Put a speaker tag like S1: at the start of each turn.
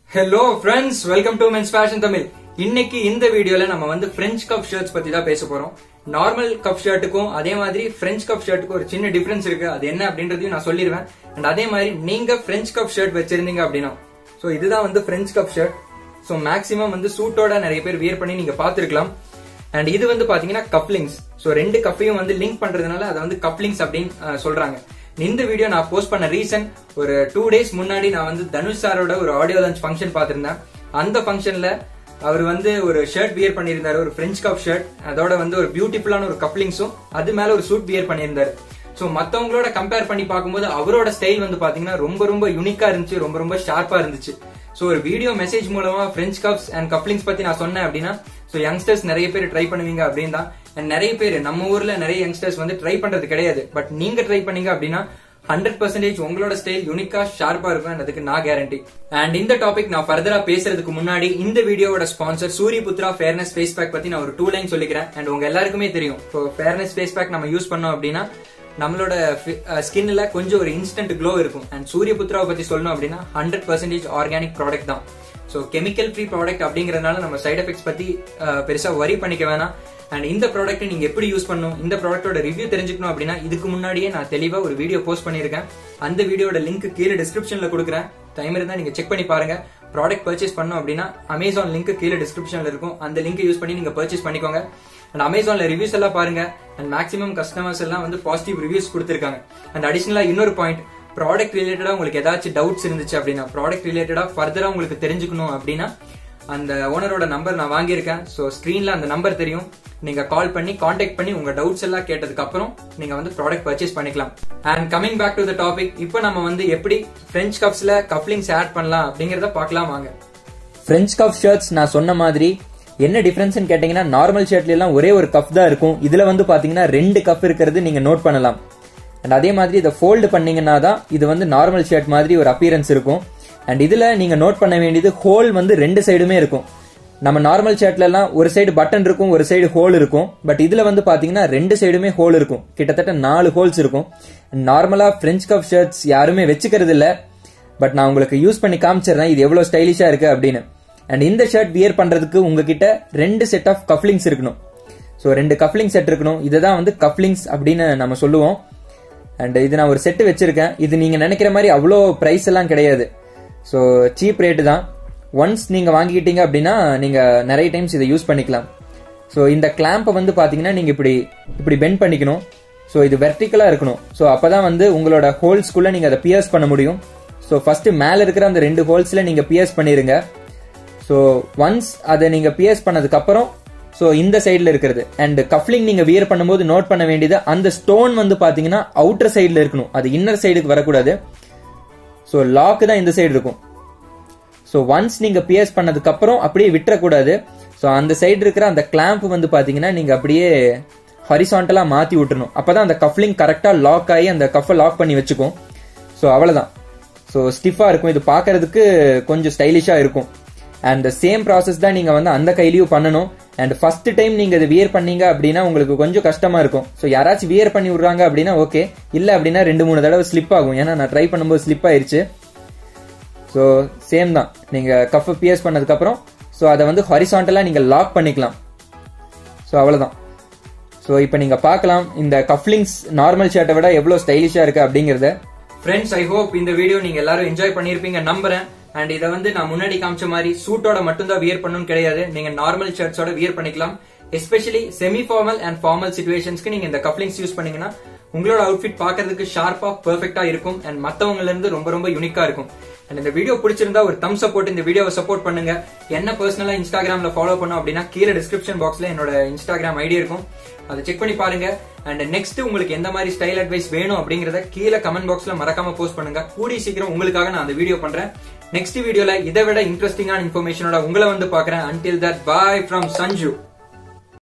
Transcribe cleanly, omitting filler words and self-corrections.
S1: Hello friends, welcome to Men's Fashion Tamil. இன்னைக்கு இந்த வீடியோல நம்ம வந்து French cuff shirts பத்தி தான் பேச போறோம். நார்மல் கப் ஷர்ட்டுக்கும் அதே மாதிரி French cuff shirtக்கும் ஒரு சின்ன டிஃபரன்ஸ் இருக்கு. அது என்ன அப்படின்றதையும் நான் சொல்லிடுவேன். அண்ட் அதே மாதிரி நீங்க French cuff shirt வச்சிருந்தீங்க அப்படின்னா சோ இதுதான் வந்து French cuff shirt. So maximum வந்து சூட்டோட நிறைய பேர் வியர் பண்ணி நீங்க பாத்துருக்கலாம். அண்ட் இது வந்து பாத்தீங்கன்னா கப்லிங்ஸ். சோ ரெண்டு கப்பையும் வந்து லிங்க் பண்றதுனால அதை வந்து கப்லிங்ஸ் அப்படின்னு சொல்றாங்க. இந்த வீடியோ நான் போஸ்ட் பண்ண ரீசன் ஒரு 2 days முன்னாடி நான் வந்து தனுஷ் சாரோட ஒரு ஆடியோ லான்ச் ஃபங்க்ஷன் பாத்திருந்தேன். அந்த ஃபங்க்ஷன்ல அவர் வந்து ஒரு ஷர்ட் வியர் பண்ணியிருந்தாரு, ஒரு French cuff ஷர்ட். அதோட வந்து ஒரு பியூட்டிஃபுல்லான ஒரு கப்லிங்ஸும் அது மேல ஒரு சூட் வியர் பண்ணியிருந்தாரு. சோ மத்தவங்களோட கம்பேர் பண்ணி பார்க்கும்போது அவரோட ஸ்டைல் வந்து பாத்தீங்கன்னா ரொம்ப யூனிக்கா இருந்துச்சு, ரொம்ப ஷார்ப்பா இருந்துச்சு. சோ ஒரு வீடியோ மெசேஜ் மூலமா French cuffs அண்ட் கப்லிங்ஸ் பத்தி நான் சொன்னேன் அப்படின்னா சோ யங்ஸ்டர்ஸ் நிறைய பேர் ட்ரை பண்ணுவீங்க அப்படின்னு தான். நிறைய பேர் நம்ம ஊர்ல நிறைய யங்ஸ்டர்ஸ் வந்து ட்ரை பண்றது கிடையாது. பட் நீங்க ட்ரை பண்ணீங்க அப்படின்னா 100% உங்களோட ஸ்டைல் யூனிக்கா ஷார்ப்பா இருக்கும், அதுக்கு நான் கேரண்டி. அண்ட் இந்த டாபிக் நான் ஃபர்தரா பேசுறதுக்கு முன்னாடி இந்த வீடியோவோட sponsor Suryaputra fairness face pack பத்தி நான் ஒரு 2 லைன் சொல்லிக்கிறேன். அண்ட் உங்க எல்லாருக்குமே தெரியும், இப்போ ஃபேர்னஸ் ஃபேஸ் பேக் நம்ம யூஸ் பண்ணோம் அப்படின்னா நம்மளோட ஸ்கின்ல கொஞ்சம் ஒரு இன்ஸ்டன்ட் க்ளோ இருக்கும். அண்ட் சூரியபுத்ராவை பத்தி சொல்லணும் அப்படின்னா 100% ஆர்கானிக் ப்ராடக்ட் தான். சோ கெமிக்கல் ஃப்ரீ ப்ராடக்ட் அப்படிங்கறதுனால நம்ம சைட் எஃபெக்ட்ஸ் பத்தி பெருசா வரி பண்ணிக்க வேணாம். அண்ட் இந்த ப்ராடக்ட் நீங்க எப்படி யூஸ் பண்ணணும், இந்த ப்ராடக்டோட ரிவ்யூ தெரிஞ்சுக்கணும் அப்படின்னா இதுக்கு முன்னாடியே நான் தெளிவா ஒரு வீடியோ போஸ்ட் பண்ணிருக்கேன். அந்த வீடியோட லிங்க் கீழே டிஸ்கிரிப்ஷன்ல கொடுக்குறேன். டைம் இருந்தா நீங்க செக் பண்ணி பாருங்க. ப்ராடக்ட் பர்ச்சேஸ் பண்ணணும் அப்படின்னா அமேசான் லிங்க் கீழே டிஸ்கிரிப்ஷன்ல இருக்கும். அந்த லிங்க் யூஸ் பண்ணி நீங்க பர்ச்சேஸ் பண்ணிக்கோங்க. அண்ட் அமேசான்ல ரிவ்யூஸ் எல்லாம் பாருங்க. அண்ட் மேக்ஸிமம் கஸ்டமர்ஸ் எல்லாம் வந்து பாசிட்டிவ் ரிவ்யூஸ் கொடுத்திருக்காங்க. அண்ட் அடிஷனலா இன்னொரு பாயிண்ட், ப்ராடக்ட் ரிலேட்டடா உங்களுக்கு ஏதாச்சும் டவுட்ஸ் இருந்துச்சு அப்படின்னா, ப்ராடக்ட் ரிலேட்டடா ஃபர்தரா உங்களுக்கு தெரிஞ்சுக்கணும் அப்படின்னா அந்த ஓனரோட நம்பர் நான் வாங்கியிருக்கேன். சோ ஸ்கிரீன்ல அந்த நம்பர் தெரியும். நீங்க கால் பண்ணி கான்டாக்ட் பண்ணி உங்க டவுட்ஸ் எல்லாம் கேட்டதுக்கு அப்புறம் நீங்க வந்து ப்ராடக்ட் பர்ச்சேஸ் பண்ணிக்கலாம். And coming back to the topic, இப்போ நம்ம வந்து எப்படி French cuffsல கப்லிங்ஸ் ஆட் பண்ணலாம் அப்படிங்கறத பார்க்கலாம் வாங்க.
S2: French cuff shirts நான் சொன்ன மாதிரி என்ன டிஃபரன்ஸ் கேட்டீங்கன்னா, நார்மல் ஷர்ட்ல எல்லாம் ஒரே ஒரு கப் தான் இருக்கும். இதுல வந்து பாத்தீங்கன்னா 2 கப் இருக்கிறது நீங்க நோட் பண்ணலாம். அண்ட் அதே மாதிரி இதை ஃபோல்டு பண்ணீங்கன்னா தான் இது வந்து நார்மல் ஷர்ட் மாதிரி ஒரு அப்பியரன்ஸ் இருக்கும். அண்ட் இதுல நீங்க நோட் பண்ண வேண்டியது, ஹோல் வந்து 2 சைடுமே இருக்கும். நம்ம நார்மல் ஷர்ட்ல எல்லாம் ஒரு சைடு பட்டன் இருக்கும், ஒரு சைடு ஹோல் இருக்கும். பட் இதுல வந்து பாத்தீங்கன்னா 2 சைடுமே ஹோல் இருக்கும். கிட்டத்தட்ட 4 ஹோல்ஸ் இருக்கும். நார்மலா French cuff shirts யாருமே வச்சுக்கிறது இல்ல. பட் நான் உங்களுக்கு யூஸ் பண்ணி காமிச்சிடுறேன் இது எவ்வளவு ஸ்டைலிஷா இருக்கு அப்படின்னு. அண்ட் இந்த ஷர்ட் வியர் பண்றதுக்கு உங்ககிட்ட 2 செட் ஆஃப் கப்லிங்ஸ் இருக்கணும். ஸோ 2 கப்லிங் செட் இருக்கணும். இதுதான் வந்து கப்லிங்ஸ் அப்படின்னு நம்ம சொல்லுவோம். அண்ட் இது நான் ஒரு செட் வச்சிருக்கேன். இது நீங்க நினைக்கிற மாதிரி அவ்வளோ பிரைஸ் எல்லாம் கிடையாது. ஸோ சீப் ரேட்டு தான். ஒன்ஸ் நீங்க வாங்கிக்கிட்டீங்க அப்படின்னா நீங்க நிறைய டைம்ஸ் இதை யூஸ் பண்ணிக்கலாம். ஸோ இந்த கிளாம்பை வந்து பாத்தீங்கன்னா நீங்க இப்படி பெண்ட் பண்ணிக்கணும். ஸோ இது வெர்டிகலா இருக்கணும். ஸோ அப்பதான் வந்து உங்களோட ஹோல்ஸ்குள்ள நீங்க அதை பியர்ஸ் பண்ண முடியும். ஸோ ஃபர்ஸ்ட் மேல இருக்கிற அந்த 2 ஹோல்ஸ்ல நீங்க பியர்ஸ் பண்ணிருங்க. ஸோ ஒன்ஸ் அதை நீங்க பியர்ஸ் பண்ணதுக்கு அப்புறம் ஸோ இந்த சைட்ல இருக்கிறது அண்ட் கப்லிங் நீங்க வியர் பண்ணும்போது நோட் பண்ண வேண்டியது, அந்த ஸ்டோன் வந்து பாத்தீங்கன்னா அவுட்டர் சைட்ல இருக்கணும், அது இன்னர் சைடுக்கு வரக்கூடாது. ஸோ லாக் தான் இந்த சைடு இருக்கும். ஸோ ஒன்ஸ் நீங்க பியர்ஸ் பண்ணதுக்கு அப்புறம் அப்படியே விட்டுறக்கூடாது. ஸோ அந்த சைடு இருக்கிற அந்த கிளாம்ப் வந்து பாத்தீங்கன்னா நீங்க அப்படியே ஹாரிசான்டலா மாத்தி விட்டுறணும். அப்பதான் அந்த கப்லிங் கரெக்டா லாக் ஆகி அந்த கஃபை லாக் பண்ணி வச்சுக்கும். ஸோ அவ்வளவுதான். ஸோ ஸ்டிஃபா இருக்கும். இது பாக்குறதுக்கு கொஞ்சம் ஸ்டைலிஷா இருக்கும். அண்ட் சேம் ப்ராசஸ் தான் நீங்க வந்து அந்த கையிலயும் பண்ணணும். அண்ட் ஃபர்ஸ்ட் டைம் நீங்க இதை வியர் பண்ணீங்க அப்படின்னா உங்களுக்கு கொஞ்சம் கஷ்டமா இருக்கும். ஸோ யாராச்சும் வியர் பண்ணி விடுறாங்க அப்படின்னா ஓகே, இல்ல அப்படின்னா 2-3 தடவை ஸ்லிப் ஆகும். ஏன்னா நான் ட்ரை பண்ணும்போது ஸ்லிப் ஆயிருச்சு. ஸோ சேம் தான், நீங்க கஃப் பியர்ஸ் பண்ணதுக்கு அப்புறம் ஸோ அதை வந்து ஹாரிசான்டலா நீங்க லாக் பண்ணிக்கலாம். ஸோ அவ்வளவுதான். ஸோ இப்போ நீங்க பார்க்கலாம் இந்த கப்லிங்ஸ் நார்மல் ஷர்ட்டை விட எவ்வளவு ஸ்டைலிஷா இருக்கு அப்படிங்கறத.
S1: ஃப்ரெண்ட்ஸ், ஐ ஹோப் இந்த வீடியோ நீங்க எல்லாரும் என்ஜாய் பண்ணிருப்பீங்க நம்புறேன். அண்ட் இதை வந்து நான் முன்னாடி காமிச்ச மாதிரி சூட்டோட மட்டும் தான் வியர் பண்ணணும் கிடையாது, நீங்க நார்மல் ஷர்ட்ஸோட வியர் பண்ணிக்கலாம். Especially semi formal and formal சிச்சுவேஷன்ஸ்க்கு நீங்க இந்த கப்லிங்ஸ் யூஸ் பண்ணீங்கன்னா உங்களோட அவுட்ஃபிட் பாக்குறதுக்கு ஷார்ப்பா பெர்ஃபெக்ட்டா இருக்கும் அண்ட் மத்தவங்கல இருந்து ரொம்ப யூனிக்கா இருக்கும். அண்ட் இந்த வீடியோ பிடிச்சிருந்தா ஒரு தம்ஸ் அப் போட்டு இந்த வீடியோவை சப்போர்ட் பண்ணுங்க. என்ன பர்சனலா இன்ஸ்டாகிராம்ல ஃபாலோ பண்ணும் அப்படின்னா கீழே டிஸ்கிரிப்ஷன் பாக்ஸ்ல என்னோட இன்ஸ்டாகிராம் ஐடி இருக்கும், அதை செக் பண்ணி பாருங்க. அண்ட் நெக்ஸ்ட் உங்களுக்கு எந்த மாதிரி ஸ்டைல் அட்வைஸ் வேணும் அப்படிங்கறத கீழே கமெண்ட் பாக்ஸ்ல மறக்காம போஸ்ட் பண்ணுங்க. கூடிய சீக்கிரம் உங்களுக்காக நான் அந்த வீடியோ பண்றேன். நெக்ஸ்ட் வீடியோல இதை விட இன்ட்ரெஸ்டிங்கான இன்ஃபர்மேஷனோட உங்களை வந்து பாக்குறேன். Until that, bye from Sanju.